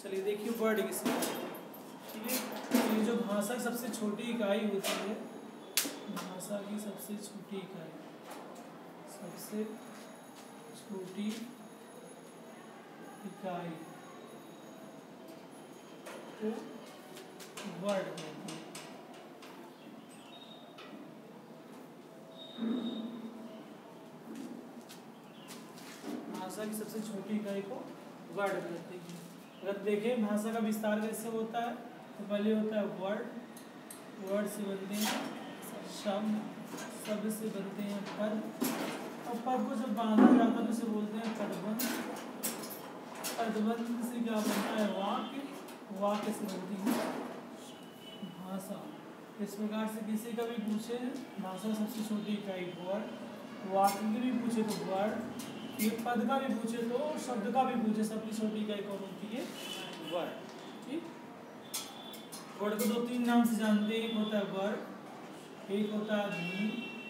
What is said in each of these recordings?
चलिए देखिए वर्ड किसमें, ठीक है। तो ये जो भाषा की सबसे छोटी इकाई होती है, भाषा की सबसे छोटी इकाई, सबसे छोटी इकाई को वर्ड कहते हैं। भाषा की सबसे छोटी इकाई को वर्ड कहते हैं। अगर देखें भाषा का विस्तार कैसे होता है, तो पहले होता है वर्ड, वर्ड से बनते हैं शब्द, शब्द से बनते हैं पद, और पद को जब बांधा जाता है तो उसे बोलते हैं पदबंध, पदबंध से क्या बनता है वाक्य, वाक्य से बनती है भाषा। इस प्रकार से किसी का भी पूछे भाषा सबसे छोटी इकाई वर्ड, वाक्य की भी पूछे तो वर्ड, ये पद का भी पूछे तो, शब्द का भी पूछे, सबकी छोटी इकाई कौन होती है वर्ड, ठीक। वर्ड को दो तीन नाम से जानते हैं, एक होता है वर्ड, एक होता है ध्वनि,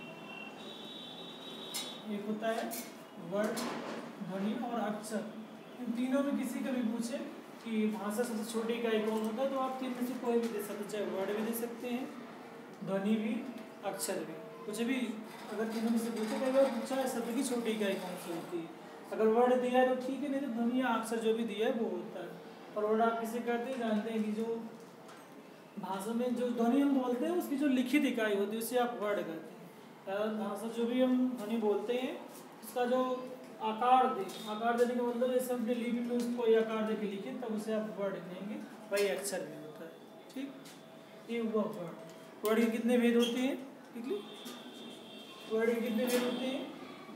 एक होता है वर्ड, ध्वनि और अक्षर। इन तीनों में किसी का भी पूछे कि भाषा सबसे छोटी इकाई कौन होता है, तो आप तीन में से कोई भी दे सकते हैं, चाहे वर्ड भी दे सकते हैं, ध्वनि भी, अक्षर भी, कुछ भी। अगर तीनों में से पूछे तो अगर पूछा है सबकी छोटी इकाई कौन सी होती है, अगर वर्ड दिया है तो ठीक है, नहीं तो ध्वनि या अक्षर जो भी दिया है वो होता है। और वर्ड आप किसे कहते हैं, जानते हैं कि जो भाषा में जो ध्वनि हम बोलते हैं उसकी जो लिखित इकाई होती है उसे आप वर्ड कहते हैं। भाषा जो भी हम ध्वनि बोलते हैं उसका जो आकार देने का मतलब जैसे हमने लिपि में उसको कोई आकार दे के लिखे तब उसे आप वर्ड कहेंगे, वही अक्षर भी होता है, ठीक। ये हुआ वर्ड। वर्ड के कितने भेद होते हैं, ठीक है, वर्ड के कितने भेद होते हैं,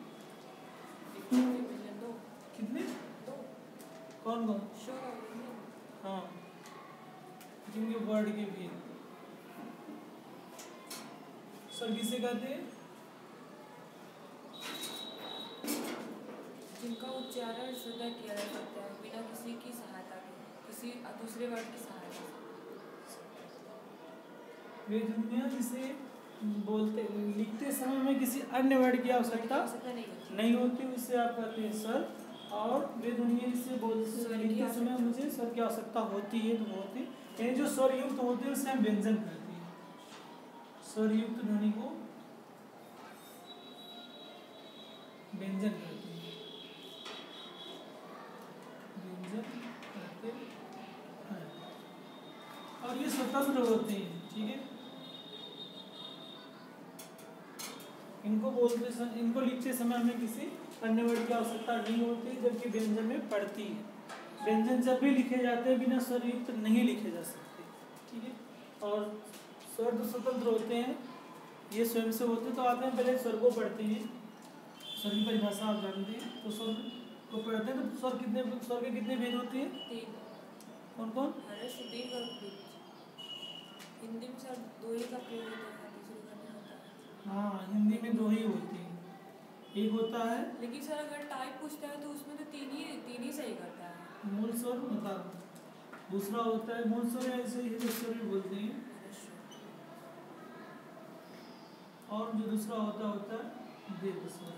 कितने, कौन कौन, हाँ, जिनके वर्ड के भेद सर किसे कहते हैं, जिनका उच्चारण स्वतः किया जा सकता है बिना किसी की सहायता के, किसी दूसरे वर्ड की सहायता से। वे दुनिया जिसे बोलते लिखते समय में किसी अन्य वर्ड की आवश्यकता नहीं होती, उससे आप कहते हैं सर। और वे दुनिया जिसे बोलते लिखते समय मुझे स्वर की आवश्यकता होती है तो होती, यानी जो स्वर युक्त होते हैं उससे हम व्यंजन कहते हैं, स्वर युक्त ध्वनि को व्यंजन कहते हैं, व्यंजन कहते हैं। और ये स्वतंत्र होते हैं, ठीक है। इनको लिखते समय हमें किसी अन्य वर्ड की आवश्यकता नहीं होती, जबकि व्यंजन में पड़ती है। व्यंजन जब भी लिखे जाते हैं बिना स्वर युक्त नहीं लिखे जा सकते, ठीक है। और स्वर तो स्वतंत्र होते हैं, ये स्वयं से होते हैं। तो आते हैं पहले स्वर को पढ़ते हैं, स्वर की परिभाषा आप जानते हैं, तो स्वर को पढ़ते हैं तो स्वर के कितने भेद होते हैं, तीन। कौन कौन, हिंदी में सर दो ही का प्रयोग होता है, दूसरे का नहीं होता है। हाँ हिंदी में दो ही होती है, एक होता है, लेकिन सर अगर टाइप पूछता है तो उसमें तो तीन ही सही करता है। मूल स्वर बता, दूसरा होता है मूल स्वर, ऐसे ही स्वर भी बोलते हैं, और जो दूसरा होता है दीर्घ स्वर।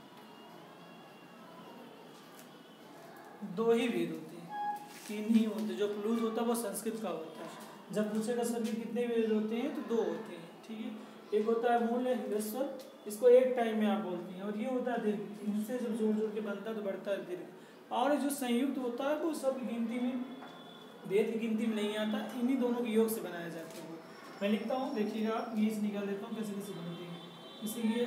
दो ही भेद होते हैं, तीन ही होते हैं। जो प्लूज होता है वो संस्कृत का होता है। जब पूछेगा स्वर के कितने भेद होते हैं तो दो होते हैं, ठीक है। एक होता है मूल स्वर, इसको एक टाइम में आप बोलते हैं, और ये होता है दीर्घ, इनसे जब जोड़ जोड़ के बनता है तो बढ़ता है दीर्घ। और जो संयुक्त होता है वो सब गिनती में, भेद की गिनती में नहीं आता, इन्हीं दोनों के योग से बनाया जाता है। मैं लिखता हूँ, देखिएगा आप, ये से निकाल देता हूँ कैसे कैसे बनते हैं। जैसे ये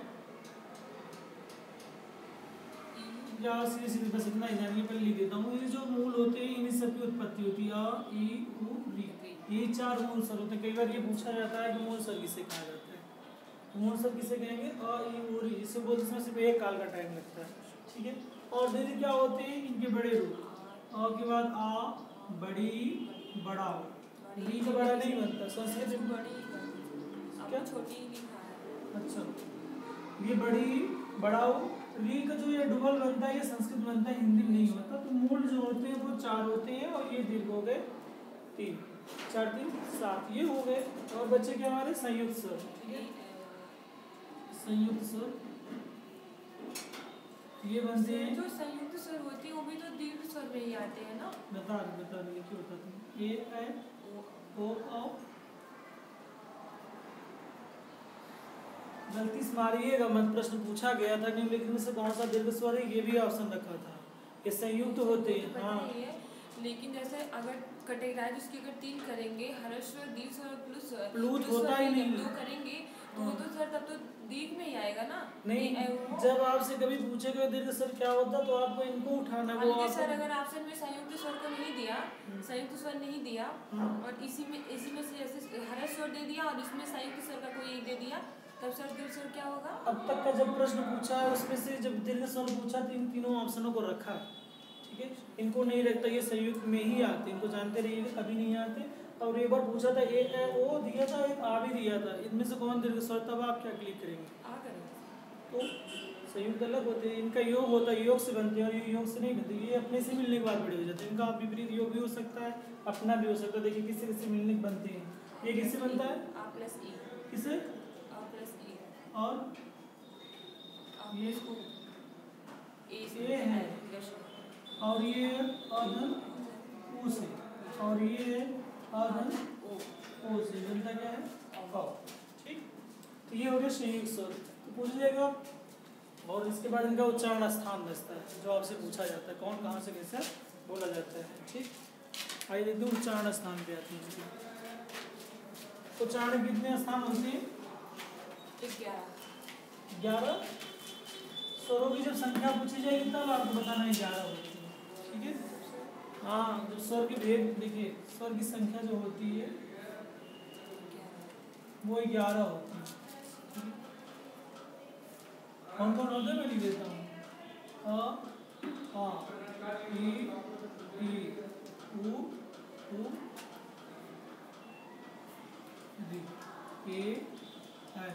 या सीधे बस इतना ही जानिए, पहले लिख देता हूँ। ये जो मूल होते हैं इन्हीं सब की उत्पत्ति होती है, अ ई उ री, ये चार मूल स्वर होते हैं। कई बार ये पूछा जाता है कि मूल स्वर किसे कहा जाता है, मूल स्वर किसे कहेंगे, अ ई उ री। इसे बोलते समय सिर्फ एक काल का टाइम लगता है, ठीक है। और दीर्घ क्या होते हैं, इनके बड़े रूप, अ के बाद आ, बड़ी, बड़ा, री का बड़ा नहीं बनता संस्कृत में, क्या छोटी लिखा है। अच्छा, ये बड़ी, बड़ाऊ, री का जो ये डबल बनता है ये संस्कृत बनता है, हिंदी में नहीं होता। तो मूल जो होते हैं वो चार होते हैं, और ये दीर्घ हो गए तीन, चार तीन सात, ये हो गए। और बच्चे के हमारे संयुक्त स्वर, ठीक है, संयुक्त स्वर। ये बनते हैं जो संयुक्त स्वर होती है वो भी तो दीर्घ स्वर में ही आते हैं ना। बता रही क्यों होता तुम ए ऐ ओ गलती से मारिएगा मत, प्रश्न पूछा गया था कि लेकिन से कौन सा दीर्घ स्वर है, ये भी ऑप्शन रखा था। ये संयुक्त होते हैं। हाँ लेकिन जैसे अगर कटेगराइज उसकी अगर 3 करेंगे, हर्ष स्वर, दीर्घ स्वर प्लूत होता ही नहीं। 2 करेंगे तो वो तो सर तब तो दीर्घ में ही आएगा ना। नहीं, जब आपसे कभी पूछेगा दीर्घ स्वर क्या होता तो आपको इनको उठाना वो आपको। सर अगर ऑप्शन में संयुक्त स्वर को नहीं दिया, संयुक्त स्वर नहीं दिया और इसी में से जैसे हर्ष स्वर दे दिया और इसमें संयुक्त स्वर का कोई एक दे दिया, तब सर दीर्घ स्वर क्या होगा? अब तक का जब प्रश्न पूछा है उसमें से जब दीर्घ स्वर पूछा तो इन तीनों ऑप्शनों को रखा, ठीक है। इनको नहीं रखता, ये संयुक्त में ही आते, इनको जानते रहिएगा, कभी नहीं आते। और एक बार पूछा था एक ओ दिया था, एक आ भी दिया था, इनमें से कौन दीर्घ स्वर, तब आप क्या क्लिक करेंगे? आ करेंगे। तो संयुक्त अलग होते हैं, इनका योग होता है, योग से बनते हैं, और ये योग से नहीं बनते, ये अपने से मिलने के बाद बड़े हो जाते हैं। इनका विपरीत योग भी हो सकता है, अपना भी हो सकता है। देखिए किससे किससे मिलने के बनते हैं, ये किससे बनता है? आ प्लस ई। किसे? आ प्लस ई। और ये ए है, और ये अधन ऊ से, और ये अधन ओ से बनता क्या है? अ। ठीक, तो ये हो गया संयुक्त स्वर। तो पूछ लेगा, और इसके बाद इनका उच्चारण स्थान बचता है जो आपसे पूछा जाता है, कौन कहाँ से कैसे बोला जाता है। ठीक, आइए देखते हैं उच्चारण स्थान पे आते हैं। उच्चारण कितने स्थान होते हैं? 11। स्वरों की जब संख्या पूछी जाएगी तब आपको बताना है 11 होती है, ठीक है। हाँ, जो स्वर के भेद, देखिए स्वर की संख्या जो होती है वो 11 होती है। कौन कौन होते हैं मैं लिख देता हूँ। अ, आ, ई, उ, री, ए, ऐ,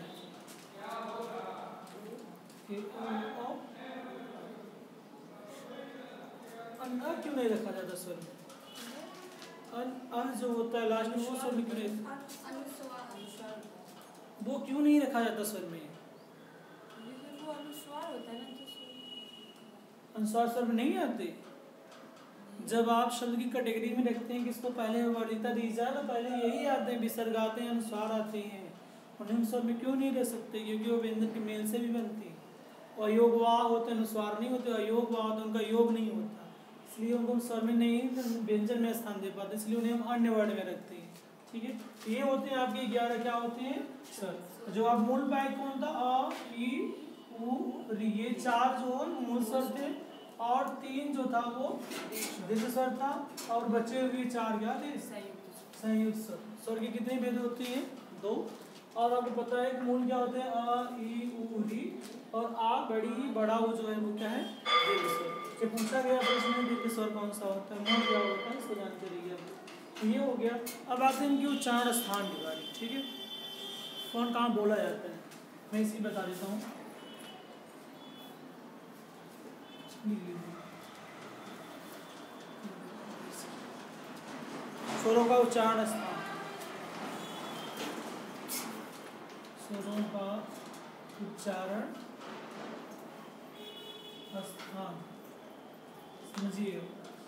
अन्ना क्यों नहीं रखा जाता स्वर में? अन जो होता है लास्ट में वो स्वर में क्यों नहीं, वो क्यों नहीं रखा जाता स्वर में? वो अनुस्वार होता है ना, अनुस्वार स्वर में नहीं आते। जब आप शब्द की कैटेगरी में रखते हैं किसको पहले वरीयता दी जाए तो पहले यही आते हैं, विसर्ग आते हैं, अनुस्वार आते हैं। उन्हें स्वर में क्यों नहीं रह सकते? क्योंकि वो व्यंजन के मेल से भी बनते हैं। अयोग वाह होते हैं, अनुस्वार नहीं होते। अयोग वाह होते उनका योग नहीं होता, इसलिए उनको स्वर में नहीं व्यंजन में स्थान दे पाते, इसलिए उन्हें हम अन्य वर्ण में रखते हैं, ठीक है। ये होते हैं आपके 11 क्या होते हैं? स्वर। जो आप मूल पाए कौन था? अ, ई, उ, री, ये 4 जो मूल स्वर थे, और 3 जो था वो दीर्घ स्वर था, और बचे हुए 4 क्या थे? संयुक्त स्वर। स्वर की कितनी भेद होती है? 2। और आपको पता है कि मूल क्या होते हैं? अ, ई, उ, री, और आ बड़ी बड़ा वो जो है वो क्या है? दीर्घ स्वर। ये पूछा गया प्रश्न में दीर्घ स्वर कौन सा होता है, मूल क्या होता है, इसको जानते रहिए आप। ये हो गया। अब आते हैं इनकी उच्चारण स्थान की बारी, ठीक है। कौन कहाँ बोला जाता है, मैं इसी बता देता हूँ। स्वरों का उच्चारण स्थान, स्वरों का उच्चारण स्थान समझिए।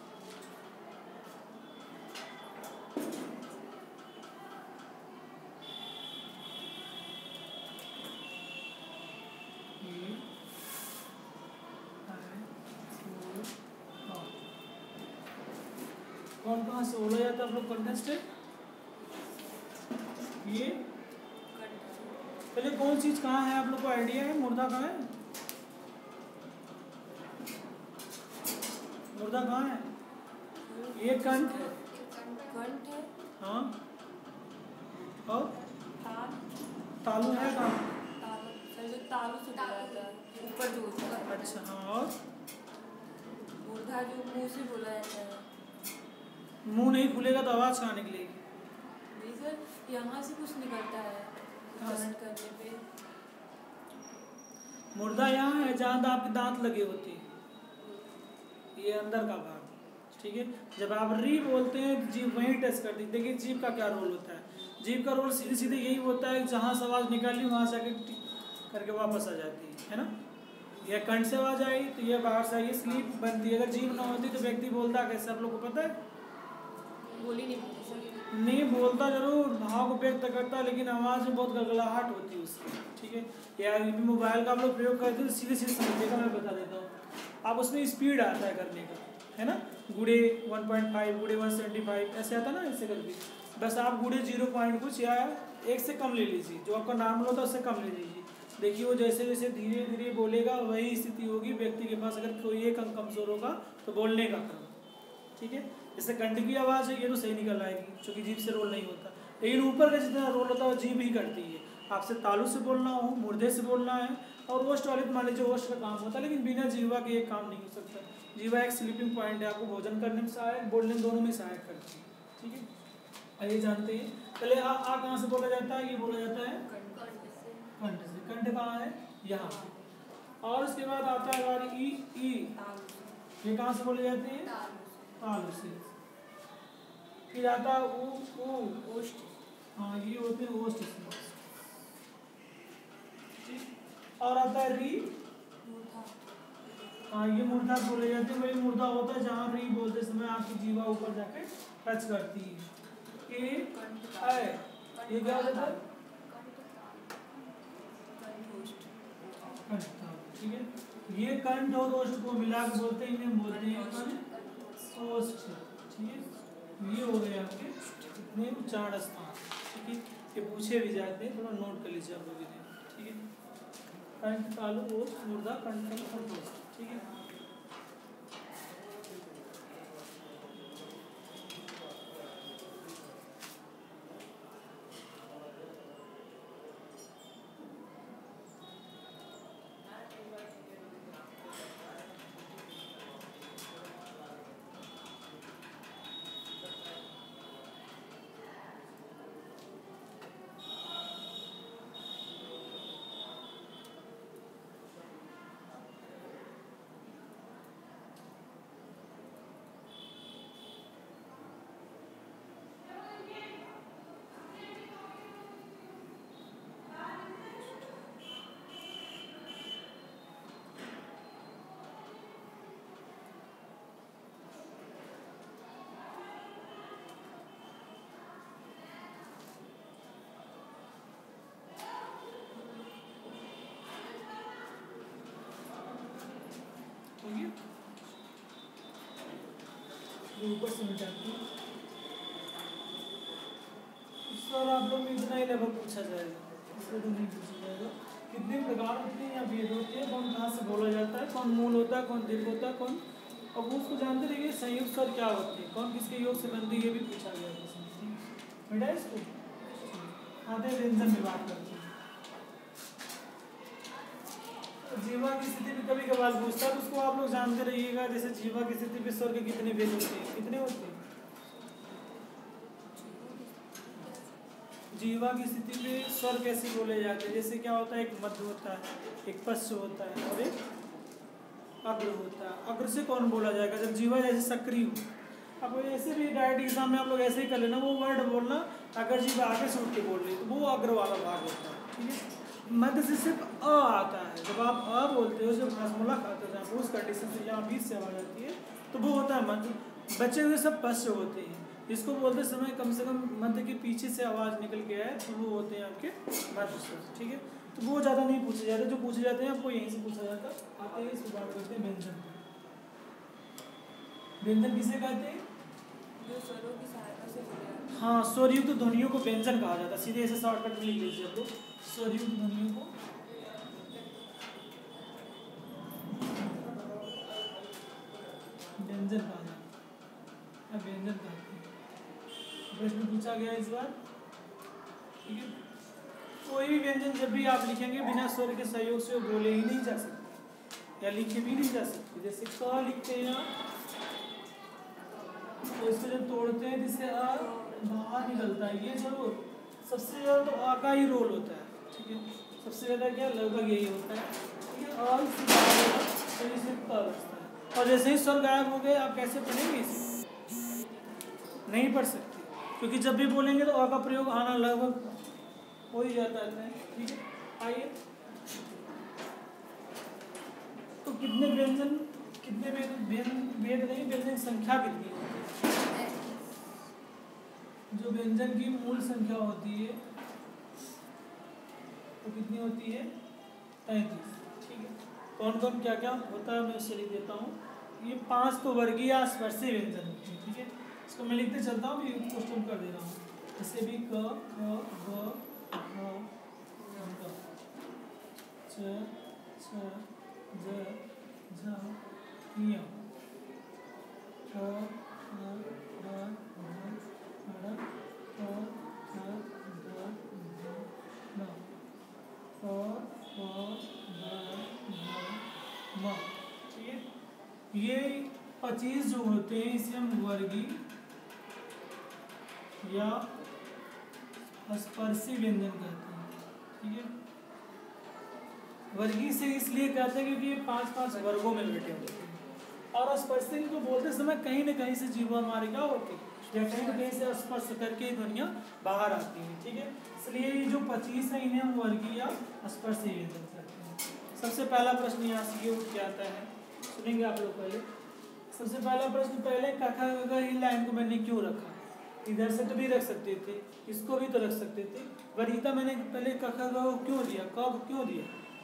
कौन कहाँ से बोला जाता है आप लोग कंटेस्टेड? ये पहले कौन चीज कहाँ है आप लोग को आइडिया है? मुर्दा कहाँ है? मुर्दा कहाँ है? ये कंठ है, कंठ है। हाँ, और तालु है कहाँ? तालु से बोला जाता है, ऊपर जो होता है। अच्छा, हाँ, और मूर्धा जो मुंह से बोला जाता है। मुंह नहीं खुलेगा तो आवाज कहाँ निकलेगी? नहीं सर, यहाँ से कुछ निकलता है उच्चारण करने पे। मुर्दा यहाँ है जहाँ आपके दांत लगे होते हैं, ये अंदर का भाग, ठीक है। जब आप री बोलते हैं तो जीभ वहीं टच करती है। देखिए जीभ का क्या रोल होता है? जीभ का रोल सीधे सीधे यही होता है, जहाँ से आवाज़ निकाली वहाँ से आके करके वापस आ जाती है ना। या कंठ से आवाज आई तो ये बाहर से आई, स्लीप बनती है। अगर जीभ ना होती तो व्यक्ति बोलता कैसे, आप लोग को पता है? बोल ही नहीं पाते सर। नहीं बोलता, जरूर भाव को व्यक्त करता, लेकिन आवाज़ में बहुत गड़गड़ाहट होती है उसकी, ठीक है। या मोबाइल का आप लोग प्रयोग करते हैं तो सीधे सीधे समझिएगा, मैं बता देता हूँ। आप उसमें स्पीड आता है करने का, है ना, गुड़े 1.5, गुड़े 175 ऐसे आता है ना, ऐसे करके। बस आप गुड़े 0 कुछ या 1 से कम ले लीजिए, जो आपका नॉर्मल होता है उससे कम ले लीजिए। देखिए वो जैसे जैसे धीरे धीरे बोलेगा वही स्थिति होगी व्यक्ति के पास। अगर कोई एक अंग कमजोर होगा तो बोलने का क्रम, ठीक है। जैसे कंठ की आवाज़ है, ये तो सही निकल आएगी क्योंकि जीभ से रोल नहीं होता, लेकिन ऊपर का जितना रोल होता है वो जीभ ही करती है। आपसे तालु से बोलना हो, मुर्दे से बोलना है, और ओष्ठ वाले तो मान लीजिए ओष्ठ का काम होता है, लेकिन बिना जीवा के एक काम नहीं हो सकता। जीवा एक स्लीपिंग पॉइंट है, आपको भोजन करने में सहायक, बोलने में, दोनों में सहायक करती है, ठीक है। आइए जानते हैं पहले आ कहाँ से बोला जाता है? ये बोला जाता है कंठ से। कंठ कहाँ है? यहाँ। और उसके बाद आता है हमारी ई। ये कहाँ से बोले जाते हैं? तालु से। फिर आता है ऊ, ओष्ठ। हाँ, ये होते हैं ओष्ठ से। और आता है री। हाँ, ये मूर्धा बोले जाते हैं। वही मूर्धा होता है जहाँ री बोलते समय आपकी जीवा ऊपर जाके टच करती है। ये क्या होता है? ठीक है। ये कंठ और ओष्ठ को मिला के बोलते हैं, इन्हें बोलते हैं कंठ ओष्ठ, ठीक है। ये हो गए आपके इतने उच्चारण स्थान, ठीक है। ये पूछे भी जाते हैं, थोड़ा नोट कर लीजिए आप लोग इन्हें, ठीक है। कंठ, तालु, ओष्ठ, मूर्धा, कंठ, कंठ, ओष्ठ, ठीक है। ऊपर से मिटाती हूँ। सर आप लोग में इतना ही लगभग पूछा जाएगा, इससे तो नहीं पूछा जाएगा। कितने प्रकार होते हैं या भेद होते हैं, कौन कहाँ से बोला जाता है, कौन मूल होता है, कौन दीर्घ होता है, कौन, और वो उसको जानते रहिए। संयुक्त स्वर क्या होते हैं, कौन किसके योग से बनती है, ये भी पूछा गया है। बेटा इसको आते व्यंजन में बात करते हैं। जीवा की स्थिति में कभी कभार पूछता है, तो उसको आप लोग जानते रहिएगा। जैसे जीवा की स्थिति में स्वर के कितने भेद होते हैं, कितने होते हैं? जीवा की स्थिति में स्वर कैसे बोले जाते हैं? जैसे क्या होता है, एक मध्य होता है, एक पश्च होता है और एक अग्र होता है। अग्र से कौन बोला जाएगा? जब जीवा जैसे सक्रिय हो। अब ऐसे भी डायरेक्ट एग्जाम में आप लोग ऐसे ही कर लेना, वो वर्ड बोलना, अगर जीवा आगे से उठ के बोल रही है तो वो अग्र वाला भाग होता है, ठीक है। मध्य से सिर्फ अ आता है। जब आप अ बोलते हो, जब रसमला खाते हो, जहाँ उस कंडीशन से जहाँ बीच से आवाज आती है तो वो होता है मध्य। बचे हुए सब पश्च होते हैं। इसको बोलते समय कम से कम मध्य के पीछे से आवाज़ निकल के आए तो वो होते हैं आपके मध्य स्वर, ठीक है। तो वो ज़्यादा नहीं पूछे जाते, जो पूछे जाते हैं आपको यहीं से पूछा जाता है। आते हैं इसको बात करते हैं व्यंजन। व्यंजन किसे कहते हैं? जो स्वरों की सहायता से बोले जाते हैं। हाँ, स्वरयुक्त ध्वनियों को व्यंजन कहा जाता है। सीधे ऐसे शॉर्टकट में लिख लीजिए आप लोग, स्वरयुक्त ध्वनियों को व्यंजन कहा जाता है। व्यंजन कहते हैं। प्रश्न पूछा गया इस बार, ठीक है। कोई भी व्यंजन जब भी आप लिखेंगे बिना स्वर के सहयोग से बोले ही नहीं जा सकते या लिखे भी नहीं जा सकते। जैसे क लिखते हैं आप, तो इसको जब तोड़ते हैं जिससे आ बाहर निकलता है, ये जरूर सबसे ज़्यादा तो आ का ही रोल होता है, ठीक है। सबसे ज़्यादा क्या लगभग यही होता है, ठीक है। और इससे क बचता है, और जैसे ही स्वर गायब हो गए आप कैसे पढ़ेंगे इसे? नहीं पढ़ सकते, क्योंकि जब भी बोलेंगे तो आ का प्रयोग आना लगभग हो ही जाता है, ठीक है। आइए कितने व्यंजन, कितने भेद नहीं, व्यंजन संख्या कितनी होती है? जो व्यंजन की मूल संख्या होती है वो कितनी होती है? 33। ठीक है, कौन कौन क्या क्या होता है मैं उससे लिख देता हूँ। ये 5 तो वर्गीय या स्पर्शी व्यंजन होते हैं। ठीक है, इसको मैं लिखते चलता हूँ, ये उसको स्टॉप कर दे रहा हूँ। जैसे भी क, ख, ग, घ, च, छ, ज, झ, ञ, ठ, ठ, ढ, ढ, ढ़, फ, फ, ध, ध, न, प, फ, ब, भ, म। ठीक है, ये 25 जो होते हैं इसे हम वर्गीय या स्पर्शी व्यंजन कहते हैं। ठीक है, वर्गीय से इसलिए कहते हैं क्योंकि ये 5-5 वर्गों में बैठे होते हैं, और स्पर्शी को बोलते समय कहीं न कहीं से जीवा हमारी क्या होती है, या कहीं न कहीं से स्पर्श करके ध्वनियाँ बाहर आती हैं। ठीक है, इसलिए ये जो 25 है इन्हें हम वर्गीय या स्पर्शी व्यंजन कहते हैं। सबसे पहला प्रश्न यहाँ से ये उठ के आता है, सुनेंगे आप लोग पहले। सबसे पहला प्रश्न, पहले क ख लाइन को मैंने क्यों रखा? इधर से तो भी रख सकते थे, इसको भी तो रख सकते थे, वरीता मैंने पहले क ख ग क्यों दिया, क क्यों दिया?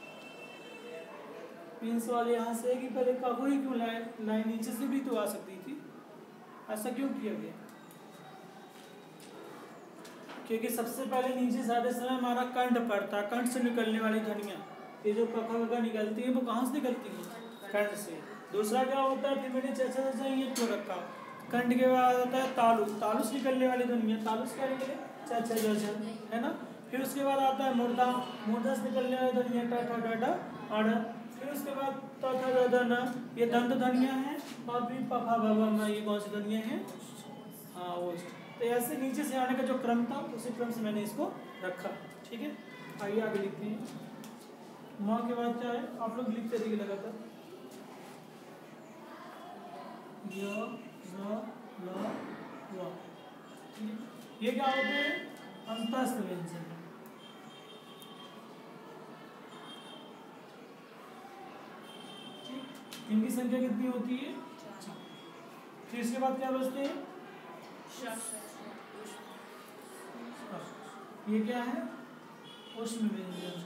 मेन सवाल यहाँ से है कि पहले क ही क्यों लाइन नीचे से भी तो आ सकती थी, ऐसा क्यों किया गया? क्योंकि सबसे पहले नीचे से आते समय हमारा कंठ पड़ता है, कंठ से निकलने वाली ध्वनियाँ, ये जो क ख ग निकलती है वो कहाँ से निकलती है? कंठ से। दूसरा क्या होता है, फिर मैंने चचा ये क्यों रखा? कंठ के बाद होता है तालु, तालु से निकलने वाली ध्वनियाँ, तालु से क्या निकले? च, है ना। फिर उसके बाद आता है मूर्धा, मूर्धा से निकलने वाली ध्वनियाँ ट, ठ, ड, ढ, अड़। फिर उसके बाद त, थ, द, ध, न, ये दंत ध्वनियाँ हैं। और फिर प, फ, ब, म, ये कौन सी ध्वनियाँ हैं? हाँ, ओष्ठ। तो ऐसे नीचे से आने का जो क्रम था उसी क्रम से मैंने इसको रखा। ठीक है, आइए आगे लिखते हैं। माँ के बाद क्या है, आप लोग लिखते रहिए लगातार। य, र, ल, व। ये क्या होते हैं? अंतस्थ व्यंजन। इनकी संख्या कितनी होती है? 4। फिर इसके बाद क्या बचते हैं? ये क्या है? ऊष्म व्यंजन।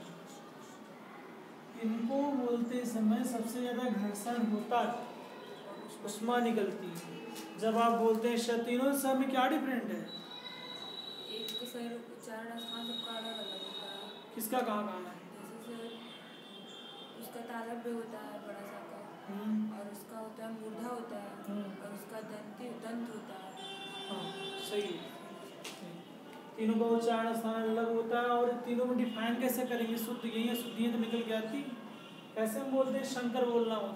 इनको बोलते समय सबसे ज्यादा घर्षण होता है, उष्मा निकलती है। जब आप बोलते हैं तीनों सब में क्या डिफरेंट है? एक तो सर उच्चारण स्थान सबका अलग अलग होता है। किसका कहाँ है? जैसे सर उसका तालव्य होता है बड़ा सा का, और उसका होता है मूर्धा होता है, और उसका दंत होता है। हाँ, सही। तीनों का उच्चारण स्थान अलग होता है, और तीनों में डिफाइन कैसे करेंगे? शुद्ध यही है, शुद्धियाँ तो निकल के आती। कैसे हम बोलते हैं शंकर बोलना हो?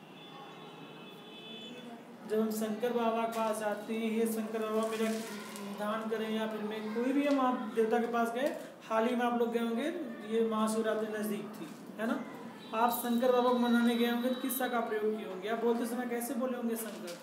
जब हम शंकर बाबा के पास आते हैं, ये शंकर बाबा मेरा निदान करें, या फिर मैं कोई भी हम आप देवता के पास गए, हाल ही में आप लोग गए होंगे, ये महाशिवरात्रि नज़दीक थी, है ना। आप शंकर बाबा को मनाने गए होंगे तो किस सा का प्रयोग किए होंगे? आप बोलते समय कैसे बोले होंगे शंकर?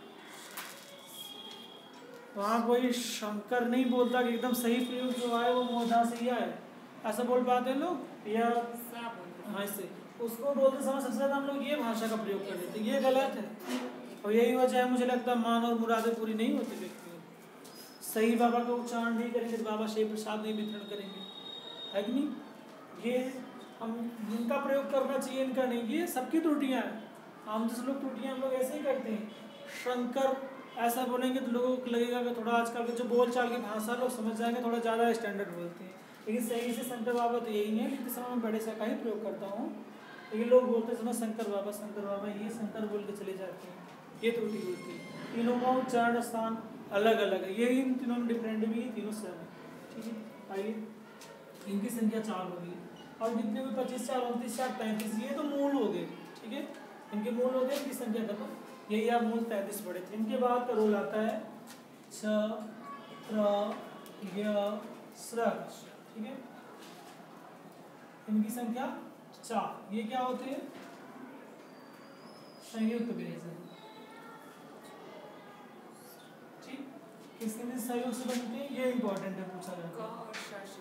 वहाँ कोई शंकर नहीं बोलता कि एकदम सही प्रयोग जो आए वो मोधा से ही आए, ऐसा बोल पाते हैं लोग? या हाँ, इससे उसको बोलते समय सबसे ज़्यादा हम लोग ये भाषा का प्रयोग कर लेते, ये गलत है। और यही वजह है, मुझे लगता है मान और मुरादें पूरी नहीं होती व्यक्ति में। सही बाबा का उच्चारण नहीं करेंगे तो बाबा शिव प्रसाद नहीं वितरण करेंगे, है कि नहीं? ये हम जिनका प्रयोग करना चाहिए इनका नहीं, ये सबकी त्रुटियाँ हैं। हम जैसे लोग त्रुटियाँ हम लोग ऐसे ही करते हैं। शंकर ऐसा बोलेंगे तो लोगों को लगेगा कि थोड़ा आजकल के जो बोल चाल की भाषा लोग समझ जाएंगे, थोड़ा ज़्यादा स्टैंडर्ड बोलते हैं, लेकिन सही से शंकर बाबा तो यही है। लिखते समय मैं बड़े सा का ही प्रयोग करता हूँ, लेकिन लोग बोलते समय शंकर बाबा ये शंकर बोल के चले जाते हैं, ये त्रुटि होती है। तीनों का उच्चारण स्थान अलग अलग है, यही इन तीनों में डिफरेंट भी है, तीनों सेम है। ठीक है, आइए इनकी संख्या 4 होगी, और जितने भी 25, 4, 29, 4, 33 ये तो मूल हो गए। ठीक है, इनके मूल हो गए, इनकी संख्या खत्म। यही आप मूल 33 पढ़े थे। इनके बाद का रोल आता है छ, त्र, य, स्र। ठीक है, इनकी संख्या 4। ये क्या होते हैं? संयुक्त व्यंजन। ठीक, किसके सहयोग से बनते हैं ये इंपॉर्टेंट है, पूछा जाता है।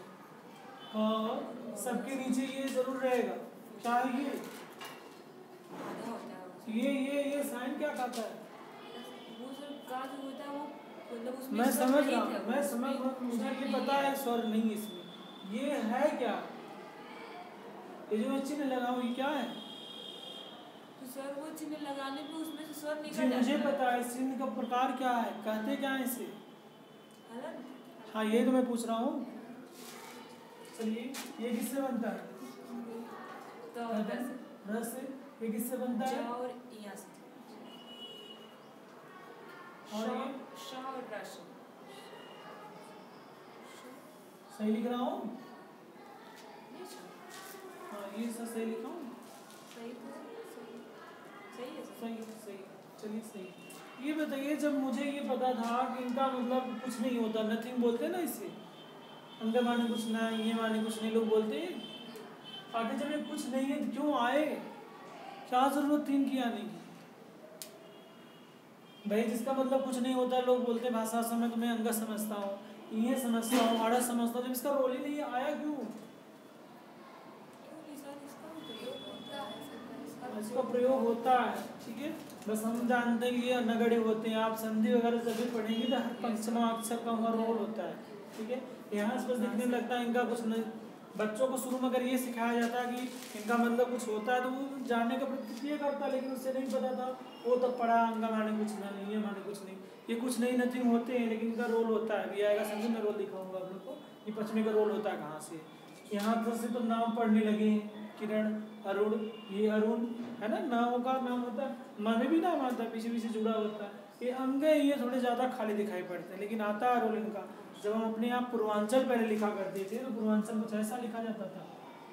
सबके नीचे ये जरूर रहेगा, क्या है ये? आधा होता है वो। ये साइन क्या कहता है? वो सर का जो होता है वो मतलब उसमें मैं स्वर समझ नहीं रहा था, हूँ, मैं समझ रहा हूँ, मुझे स्वर ये नहीं पता है स्वर नहीं है इसमें। ये है क्या? ये जो मैं चिन्ह लगा हूँ ये क्या है? तो सर वो चिन्ह लगाने पे उसमें से स्वर जी निकल जाता मुझे है। पता है इस चिन्ह का प्रकार क्या है, कहते क्या है इसे? हलन। हाँ ये तो मैं पूछ रहा हूँ। चलिए ये किससे बनता है? तो वैसे रस से। ये किससे बनता है? ज और इया से। और ये श और रश। सही लिख रहा हूँ? नहीं सर, हाँ ये सब सही लिखा हूँ? सही तो सही सही है सर। सही। चलिए सही। ये बताइए जब मुझे ये पता था कि इनका मतलब कुछ नहीं होता, नथिंग बोलते हैं ना इसे, अंदर माने कुछ ना, ये माने कुछ नहीं लोग बोलते हैं। आगे जब ये कुछ नहीं है क्यों आए, क्या जरूरत थी इनकी आने की? भाई जिसका मतलब कुछ नहीं होता लोग बोलते हैं भाषा समय तुम्हें अंग समझता हूँ, ये समझता हूँ, आड़ा समझता हूँ, जब इसका रोल ही नहीं है आया क्यों? क्यों नहीं सर, इसका भी प्रयोग होता है सर, इसका प्रयोग होता है, ठीक है। बस हम जानते हैं कि ये नगड़े होते हैं, आप संधि वगैरह जब भी पढ़ेंगे तो हर पंचमा अक्षर का उनका रोल होता है, ठीक है। यहाँ से बस दिखने लगता है इनका कुछ नहीं। बच्चों को शुरू में अगर ये सिखाया जाता है कि इनका मतलब कुछ होता है तो वो जानने का प्रयत्न करता है, लेकिन उससे नहीं पता था। वो तो पढ़ा अंगा माने कुछ नहीं, ये माने कुछ नहीं, ये कुछ नहीं नथिंग होते हैं, लेकिन इनका रोल होता है। भी आएगा समझो, मैं रोल दिखाऊंगा आप लोग को, ये पश्चिमी का रोल होता है कहाँ से। यहाँ पर से तो नाम पढ़ने लगे हैं, किरण, अरुण, ये अरुण है ना, नामों का नाम होता है, मन में भी नाम आता है, पीछे पीछे जुड़ा होता है। ये अंग ये थोड़े ज़्यादा खाली दिखाई पड़ते हैं, लेकिन आता है रोल इनका। जब हम अपने आप पूर्वांचल पहले लिखा करते थे तो पूर्वांचल कुछ ऐसा लिखा जाता था,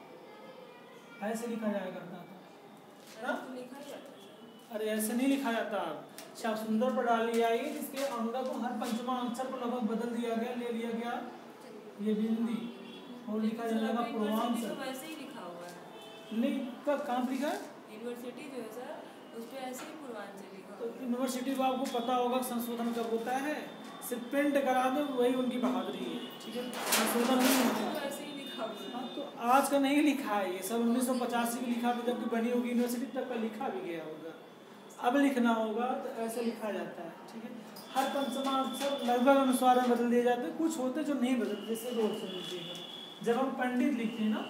ऐसे लिखा जाया करता था ना? तो लिखा ही जाता है। अरे ऐसे नहीं लिखा जाता। श्याम सुंदर पर डाल लिया ये, जिसके अंग को हर पंचमा अक्षर को लगभग बदल दिया गया, ले लिया गया ये बिंदी और लिखा जाएगा पूर्वांचल। तो वैसे ही लिखा हुआ है। नहीं कहाँ लिखा है? यूनिवर्सिटी जो है सर उस पर ऐसे ही पूर्वांचल लिखा तो हुआ है। यूनिवर्सिटी को आपको पता होगा संशोधन कब होता है, सिर्फ प्रिंट करा दो वही उनकी बहादुरी है, ठीक है, संशोधन नहीं होता। तो वैसे ही लिखा हुआ है। हाँ तो आज का नहीं लिखा है, ये सब 1985 की लिखा भी, जबकि बनी होगी यूनिवर्सिटी तक का लिखा भी गया होगा। अब लिखना होगा तो ऐसे लिखा जाता है, ठीक है। हर पंचमा अक्षर लगभग अनुस्वार में बदल दिए जाते हैं, कुछ होते जो नहीं बदलते, जैसे रोल से लीजिएगा। जब हम पंडित लिखते हैं ना,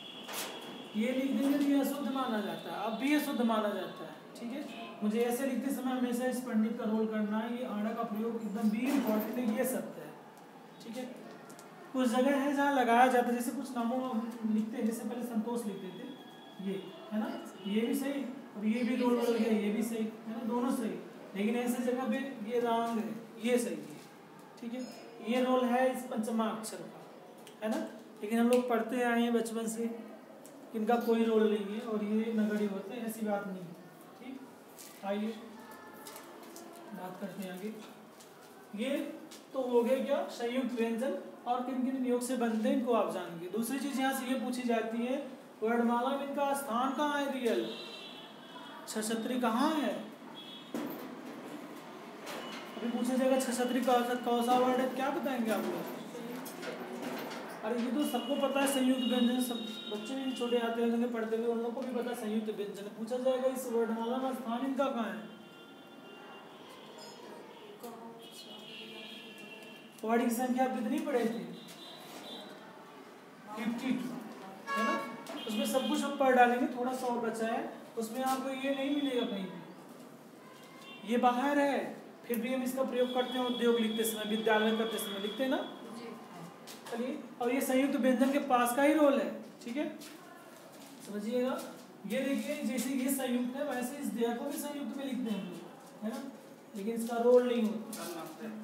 ये लिख देंगे तो ये अशुद्ध माना जाता है, अब भी अशुद्ध माना जाता है, ठीक है। मुझे ऐसे लिखते समय हमेशा इस पंडित का रोल करना है, ये आड़ा का प्रयोग एकदम भी इम्पोर्टेंट है, ये सत्य है, ठीक है। कुछ जगह है जहाँ लगाया जाता है, जैसे कुछ नामों में हम लिखते हैं, जैसे पहले संतोष लिखते थे, ये है ना, ये भी सही, और ये भी रोल बदल गया, ये भी सही है ना, दोनों सही। लेकिन ऐसे जगह पे ये रॉन्ग है, ये सही है, ठीक है। ये रोल है इस पंचमा अक्षर का, है ना। लेकिन हम लोग पढ़ते आए हैं बचपन से, इनका कोई रोल नहीं है और ये नगड़ी होते हैं, ऐसी बात नहीं है, ठीक। आइए बात करते हैं आगे। ये तो हो गए क्या संयुक्त व्यंजन और किन किन नियोग से बनते हैं, इनको आप जानेंगे। दूसरी चीज यहाँ से ये पूछी जाती है, वर्णमाला में इनका स्थान कहाँ है रियल, छछत्री कहाँ है। अभी पूछा जाएगा छछत्री कौसा वर्ड है, क्या बताएंगे आप लोग? अरे ये तो सबको पता है संयुक्त व्यंजन, सब बच्चे भी छोटे आते हैं पढ़ते हुए, उन लोगों को भी पता है संयुक्त व्यंजन। पूछा जाएगा इस वर्णमाला में स्थान इनका कहाँ है। वर्ड की संख्या आप कितनी पढ़े थे? 52 है ना। उसमें सब कुछ हम पढ़ डालेंगे, थोड़ा सा और बचा है, उसमें आपको ये नहीं मिलेगा कहीं भी, ये बाहर है, फिर भी हम इसका प्रयोग करते हैं उद्योग लिखते समय, विद्यालय करते समय लिखते हैं ना। चलिए, और ये संयुक्त व्यंजन के पास का ही रोल है, ठीक है, समझिएगा। ये देखिए जैसे ये संयुक्त है वैसे इस देह को भी संयुक्त में लिखते हैं हम लोग, है ना, लेकिन इसका रोल नहीं होता,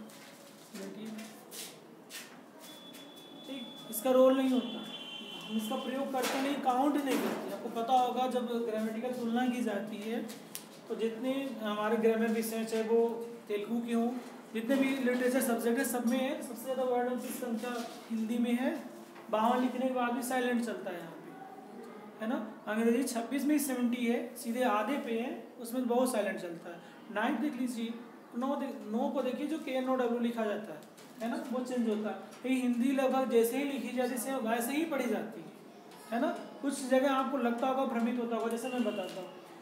ठीक, इसका रोल नहीं होता, हम इसका प्रयोग करते नहीं, काउंट नहीं करते। आपको पता होगा जब ग्रामेटिकल तुलना की जाती है तो जितने हमारे ग्रामर विषय चाहे वो तेलुगु के हों, जितने भी लिटरेचर सब्जेक्ट है सब में सबसे ज़्यादा वर्डों की संख्या हिंदी में है। 52 लिखने के बाद भी साइलेंट चलता है यहाँ पे, है ना। अंग्रेजी 26 में 70 है, सीधे आधे पे है, उसमें बहुत साइलेंट चलता है। 9 देख लीजिए, 9 को देखिए जो KNOW लिखा जाता है ना, वो चेंज होता है। ये हिंदी लगभग जैसे ही लिखी जाती है वैसे ही पढ़ी जाती है ना। कुछ जगह आपको लगता होगा, भ्रमित होता होगा, जैसे मैं बताता हूँ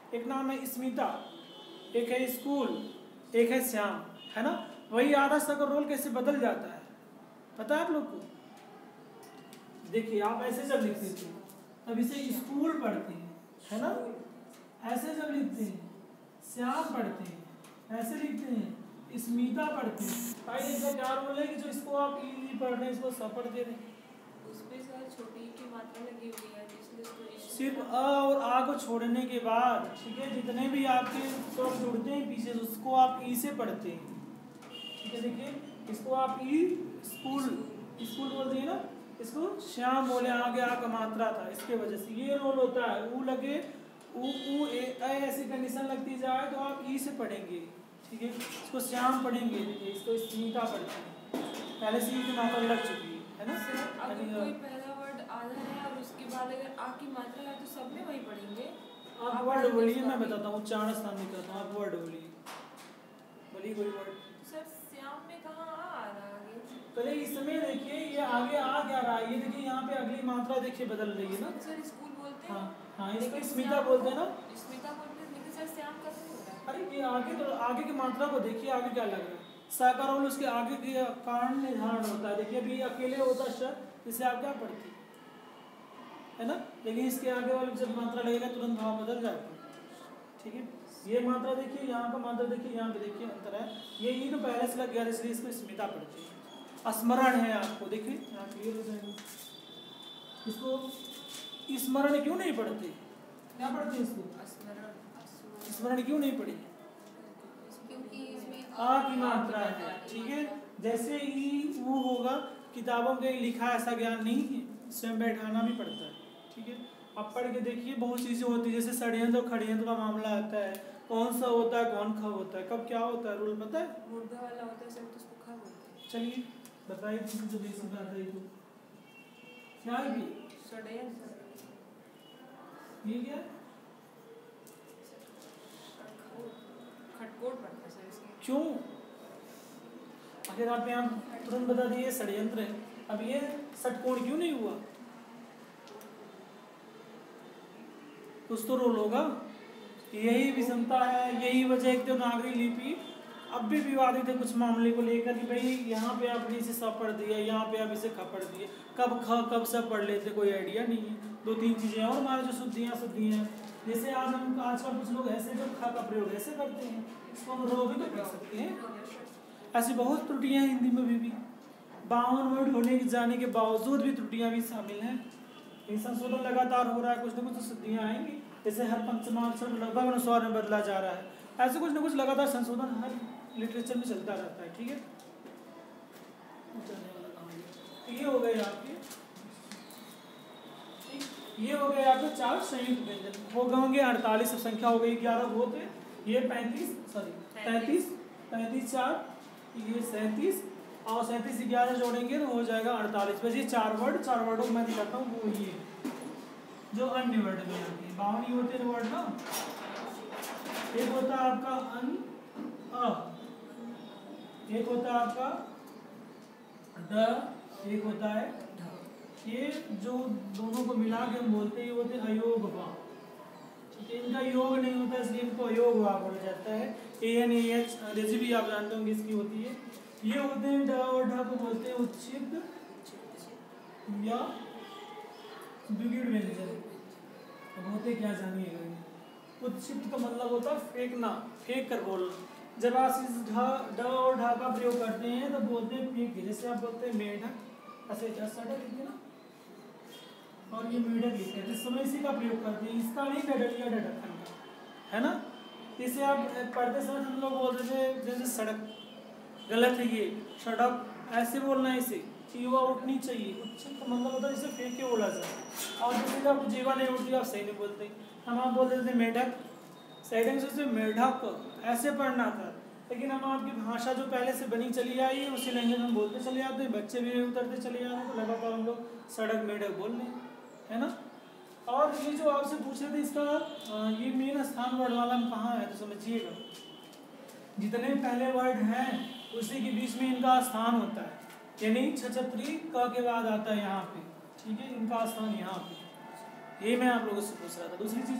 एक नाम है स्मिता, एक है स्कूल, एक है श्याम, है ना। वही आधा सा का रोल कैसे बदल जाता है पता है आप लोग को। देखिए आप ऐसे जब लिखते थे तब इसे स्कूल पढ़ते हैं, है ना। ऐसे जब लिखते हैं श्याम पढ़ते हैं, ऐसे लिखते हैं स्मिता पढ़ते हैं। भाई इसका क्या रोल है कि जो इसको आप ई पढ़ रहे हैं इसको स पढ़ दे रहे हैं। उसपे सर छोटी की मात्रा लगी हुई है इसलिए उसको सिर्फ अ और आ को छोड़ने के बाद, ठीक है, जितने भी आपके स्वर जुड़ते हैं पीछे उसको आप ई से पढ़ते हैं, ठीक है। देखिए इसको आप ई स्कूल स्कूल बोलते हैं ना, इसको श्याम बोले, आगे आ का मात्रा था इसके वजह से ये रोल होता है। ऊ लगे ऊ ए ऐसी कंडीशन लगती जाए तो आप ई से पढ़ेंगे, ठीक है। इसको श्याम पढ़ेंगे, देखिए इसको स्मिता पढ़ते हैं, पहले से ई की मात्रा लग चुकी है ना। अगर कोई पहला वर्ड आधा है और उसके बाद अगर आ की मात्रा है तो सब में वही पढ़ेंगे। आप वर्ड बोलिए, मैं बताता हूँ, उच्चारण स्थान में करता हूँ, आप वर्ड बोलिए, बोलिए कोई वर्ड। सर श्याम में कहाँ आ रहा है? पहले इसमें देखिए ये आगे आ क्या रहा है, ये देखिए यहाँ पे अगली मात्रा देखिए बदल रही है ना। सर स्कूल बोलते हैं। हाँ इसको स्मिता बोलते हैं ना। स्मिता बोलते हैं लेकिन सर श्याम कैसे हो रहा है? अरे ये आगे तो आगे की मात्रा को देखिए, आगे क्या लग रहा है, सा का रोल उसके आगे के कारण निर्धारण होता है। देखिए अभी अकेले होता श, जिसे आप क्या पढ़ती है ना, लेकिन इसके आगे वाले जब मात्रा लगेगा तुरंत भाव बदल जाता है, ठीक है। ये मात्रा देखिए, यहाँ का मात्रा देखिए, यहाँ पे देखिए अंतर है। ये ई तो पहले से लग गया इसलिए इसको स्मिता पढ़ती है। स्मरण है आपको, देखिए यहाँ क्लियर हो जाएगा। इसको स्मरण क्यों नहीं पढ़ते, क्या पढ़ते इसको स्मरण क्यों नहीं पढ़ी, क्योंकि इसमें आ की मात्रा है, ठीक है। जैसे ई वो होगा, किताबों के लिखा ऐसा ज्ञान नहीं है, स्वयं बैठाना भी पड़ता है, ठीक है। अब पढ़ के देखिए बहुत चीज़ें होती है, जैसे षड्यंत्र और खड़यंत्र का मामला आता है, कौन सा होता है कौन ख होता है, कब क्या होता है, रूल पता है। मुर्गा वाला होता है सर तो उसको खा बोलते हैं। चलिए बताइए जो बेसिक बात है तो क्या है ये? षड्यंत्र ये क्या है? खटकोट पड़ता है सर इसके। क्यों? अगर आप यहाँ तुरंत बता दिए षड्यंत्र है, अब ये षटकोण क्यों नहीं हुआ, कुछ तो रोल होगा। यही विषमता है, यही वजह एक देवनागरी लिपि अब भी विवादित है कुछ मामले को लेकर कि भाई यहाँ पे आपने इसे स पढ़ दिया, यहाँ पे आप इसे ख पढ़ दिए, कब ख कब सब पढ़ लेते कोई आइडिया नहीं है। दो तीन चीज़ें और हमारे जो शुद्धियाँ हैं, जैसे आज हम आजकल कुछ लोग ऐसे जो ख का प्रयोग ऐसे करते हैं, इसको हम रो भी तो कर सकते हैं। ऐसी बहुत त्रुटियाँ हिंदी में भी 52 वर्ड होने के जाने के बावजूद भी त्रुटियाँ भी शामिल हैं। ये संशोधन लगातार हो रहा है, कुछ न कुछ शुद्धियाँ आएंगी, जैसे हर पंचमाक्षर लगभग अनुस्वार में बदला जा रहा है, ऐसे कुछ न कुछ लगातार संशोधन हर लिटरेचर में चलता रहता है, ठीक है। ये हो गए आपके, ये हो गए आपके 4 संयुक्त व्यंजन हो गए होंगे 48, संख्या हो गई 11 वो थे, ये 33 4 ये 37 और 37 11 जोड़ेंगे तो हो जाएगा 48। बस ये 4 वर्डों को मैं दिखाता हूँ, वो ये जो अन्य वर्ड में आते हैं, 52 ही होते हैं वर्ड ना। एक होता है आपका अन अ, एक होता है आपका ड, एक होता है ये जो दोनों को मिला के हम बोलते हैं होते अयोग वा, ठीक है। इनका योग नहीं होता इसलिए इनको अयोग वा बोला जाता है। ANAH अंग्रेजी भी आप जानते होंगे इसकी होती है। ये होते हैं ड और ढ को बोलते हैं उच्छिष्ट या द्विगुण व्यंजन। अब होते क्या जानिएगा, उच्छिष्ट का मतलब होता है फेंकना, फेंक कर बोलना। जब आप इस ढ और ढ का प्रयोग करते हैं तो बोलते हैं फेंक के, जैसे आप बोलते हैं मेढक, ऐसे सड़क लिखते ना, और ये मेढक लिखते हैं, इस समय इसी का प्रयोग करते हैं, इसका नहीं डडलिया ढक्कन का, है ना। इसे आप पढ़ते समय हम लोग बोलते थे जैसे सड़क, गलत है ये, सड़क ऐसे बोलना है इसे, युवा उठनी चाहिए। उच्छिष्ट का मतलब होता है इसे फेंक के बोला जाए, और जैसे आप जीवा नहीं उठती आप सही नहीं बोलते, हम आप बोलते थे मेढक, सैडिंग से मेढक ऐसे पढ़ना था। लेकिन हम आपकी भाषा जो पहले से बनी चली आई है उसी लैंग्वेज हम बोलते चले जाते हैं, बच्चे भी उतरते चले जा रहे हैं, तो लगातार हम लोग सड़क मेढक बोल रहे हैं, है ना। और ये जो आपसे पूछ रहे थे इसका ये मेन स्थान वर्ड वाला हम कहाँ है तो समझिएगा, जितने पहले वर्ड हैं उसी के बीच में इनका स्थान होता है, यानी छछत्री क के बाद आता है यहाँ पे, ठीक है, इनका स्थान यहाँ पे। ये मैं आप लोगों से पूछ रहा था। दूसरी चीज़ें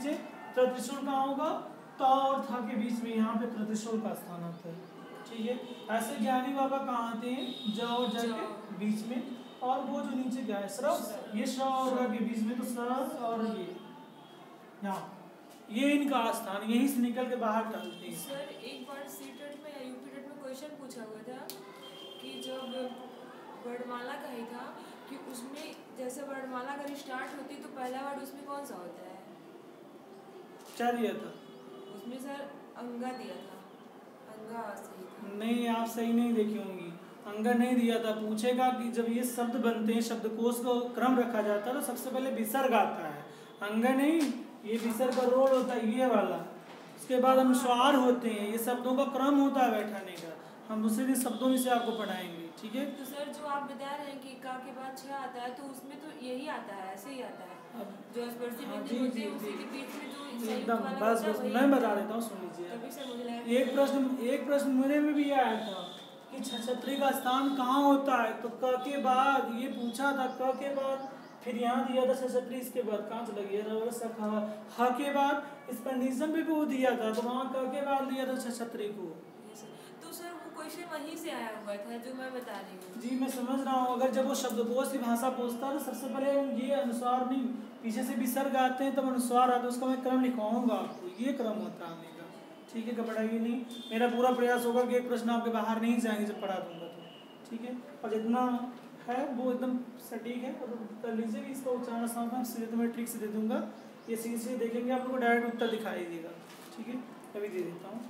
त्रिशूल कहाँ होगा? त और था के बीच में, यहाँ पे त्रिशूल का स्थान आता है। ठीक है, ऐसे ज्ञानी बाबा कहाँ आते हैं? ज और ज के बीच में, और वो जो नीचे क्या है? स्रव, ये श और र के बीच में, तो स्रव और ये यहाँ, ये इनका स्थान, यहीं से निकल के बाहर डालते हैं। सर एक बार सीटेट में या यूपीटेट में क्वेश्चन पूछा हुआ था कि जब वर्णमाला का ही था कि उसमें जैसे वर्णमाला अगर स्टार्ट होती तो पहला वर्ड उसमें कौन सा होता है? क्या दिया था उसमें सर अंगा दिया था, अंगा सही था। नहीं, आप सही नहीं देखी होंगी, अंगा नहीं दिया था। पूछेगा कि जब ये शब्द बनते हैं, शब्दकोश का क्रम रखा जाता है, तो सबसे पहले विसर्ग आता है, अंगा नहीं, ये विसर्ग का रोल होता है ये वाला। उसके बाद अनुस्वार होते हैं, ये शब्दों का क्रम होता है बैठाने का, हम दूसरे दिन शब्दों में से आपको पढ़ाएंगे। ठीक है, तो सर जो आप बता रहे हैं कि का के बाद छ आता है, तो उसमें तो यही आता है, ऐसे ही आता है जो स्पर्शी व्यंजन होते हैं उसी के बीच में जो संयुक्त एकदम वाला बस होता है बस वही मैं आता बता है। देता हूँ, सुन लीजिए। तभी सर मुझे लगा एक प्रश्न मेरे में भी आया था कि छछत्री का स्थान कहाँ होता है, तो क के बाद ये पूछा था, क के बाद फिर यहाँ दिया था छछत्री, इसके बाद कहाँ चला गया? ह के बाद इस कंडीशन पे भी वो दिया था, तो वहाँ क के बाद दिया था छछत्री को। तो सर वो क्वेश्चन वहीं से आया हुआ था जो मैं बता रही हूँ। जी मैं समझ रहा हूँ, अगर जब वो शब्दकोश की भाषा पूछता है तो सबसे पहले ये अनुस्वार नहीं, पीछे से विसर्ग आते हैं तब अनुस्वार आता है, उसका मैं क्रम लिखवाऊंगा आपको, ये क्रम होता है आने का। ठीक है, घबराइए नहीं, मेरा पूरा प्रयास होगा कि एक प्रश्न आपके बाहर नहीं जाएंगे जब पढ़ा दूंगा तो। ठीक है, और जितना है वो एकदम सटीक है, और कर लीजिए कि इसका उच्चारण स्थान सीधे तो मैं ठीक से दे दूंगा, ये सीधे से देखेंगे आप लोग को डायरेक्ट उत्तर दिखाई देगा। ठीक है, अभी दे देता हूँ,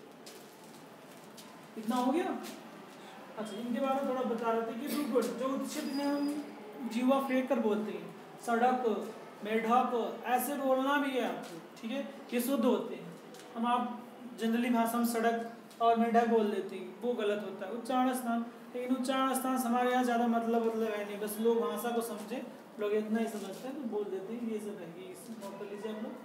इतना हो गया। अच्छा, इनके बारे में थोड़ा बता रहे थे कि बिल्कुल जो उच्चित में हम जीवा फेंक कर बोलते हैं, सड़क, मेढक, ऐसे बोलना भी है आपको। ठीक है, ये शुद्ध होते हैं, हम आप जनरली भाषा में सड़क और मेढक बोल देते हैं, वो गलत होता है उच्चारण स्थान। लेकिन उच्चारण स्थान हमारे यहाँ ज़्यादा मतलब है नहीं, बस लोग भाषा को समझे, लोग इतना ही समझते हैं तो बोल देते हैं, ये सब है, ये नोट कर लीजिए आप लोग।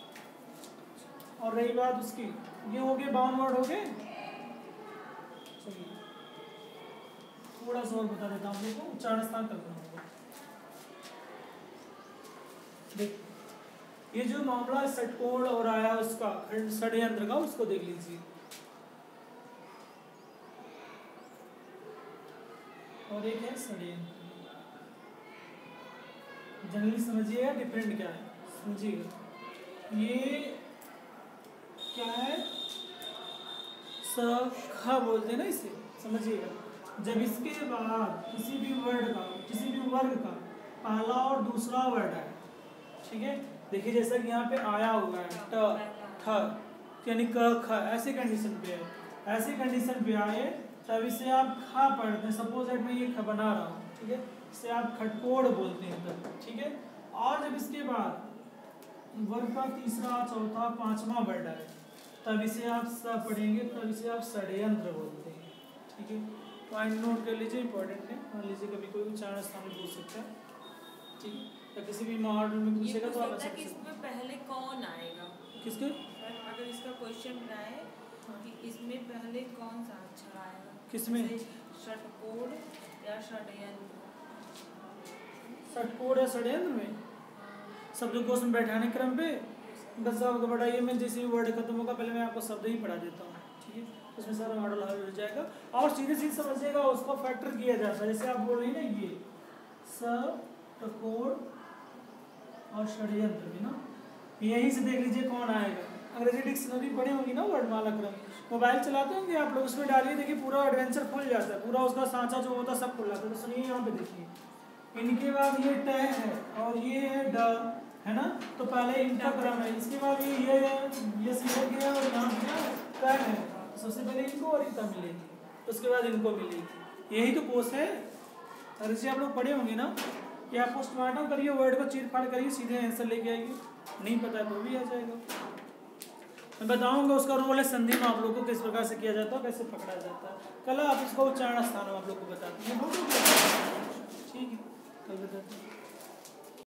और रही बात उसकी, ये हो गए 52 वर्ड हो गए। चलिए थोड़ा सा और बता देता हूँ आप लोग को, उच्चारण स्थान करना होगा। देख, ये जो मामला षटकोण और आया उसका षड्यंत्र का, उसको देख लीजिए। और एक है षड्यंत्र, जनरली समझिएगा डिफरेंट क्या है, समझिएगा। ये क्या है? ख बोलते हैं ना इसे, समझिएगा। जब इसके बाद किसी भी वर्ड का, किसी भी वर्ग का पहला और दूसरा वर्ड है, ठीक है, देखिए जैसा कि यहाँ पे आया हुआ है ट ठ यानी क ख, ऐसे कंडीशन पे है, ऐसे कंडीशन पे आए तब इसे आप खा पढ़ते हैं। सपोज दैट मैं ये ख बना रहा हूँ, ठीक है, इसे आप खटकोड़ बोलते हैं तब। ठीक है, और जब इसके बाद वर्ग का तीसरा, चौथा, पांचवा वर्ड है तब इसे आप स पढ़ेंगे, तब इसे आप षड्यंत्र बोलते हैं। ठीक है, पॉइंट नोट कर लीजिए, इंपॉर्टेंट है। मान लीजिए कभी कोई उच्चारण स्थान पूछ सकता है, ठीक है, या किसी भी मॉडल में पूछेगा तो आप कि इसमें पहले कौन आएगा, किसके, अगर इसका क्वेश्चन बनाए कि इसमें पहले कौन सा अक्षर आएगा, किसमें, षटकोण या षड्यंत्र। षटकोण या षड्यंत्र में शब्दकोश में बैठाने क्रम पे बस आपको बढ़ाइए। मैं जैसे वर्ड खत्म होगा पहले मैं आपको शब्द ही पढ़ा देता हूँ। ठीक है, उसमें सारा मॉडल हल हो जाएगा और सीधे सीधे समझिएगा, उसको फैक्टर किया जाता है। जैसे आप बोल रही हैं ना, ये षटकोण और षड्यंत्र में ना, यहीं से देख लीजिए कौन आएगा। अंग्रेजी डिक्शनरी पढ़ी होगी ना, वर्णमाला क्रम, मोबाइल चलाते होंगे आप लोग, उसमें डालिए, देखिए पूरा एडवेंचर खुल जाता है, पूरा उसका सांचा जो होता है सब खुल जाता है। तो सुनिए यहाँ पे देखिए, इनके बाद ये ट है और ये है ड, है ना, तो पहले इनका क्रम है, इसके बाद ये सीधे गया और यहाँ क्या है, सबसे पहले इनको और इतना मिलेगी, उसके बाद इनको मिलेगी। यही तो कोर्स है। अरे जी आप लोग पढ़े होंगे ना कि आप पोस्टमार्टम करिए, वर्ड को चीर फाड़ करिए, सीधे आंसर लेके आएगी। नहीं पता है तो भी आ जाएगा। मैं बताऊंगा उसका रोल है संधि में, आप लोग को किस प्रकार से किया जाता है, कैसे पकड़ा जाता है। कल आप इसका उच्चारण स्थान आप लोग को बताते हैं। ठीक है, कल बताते हैं।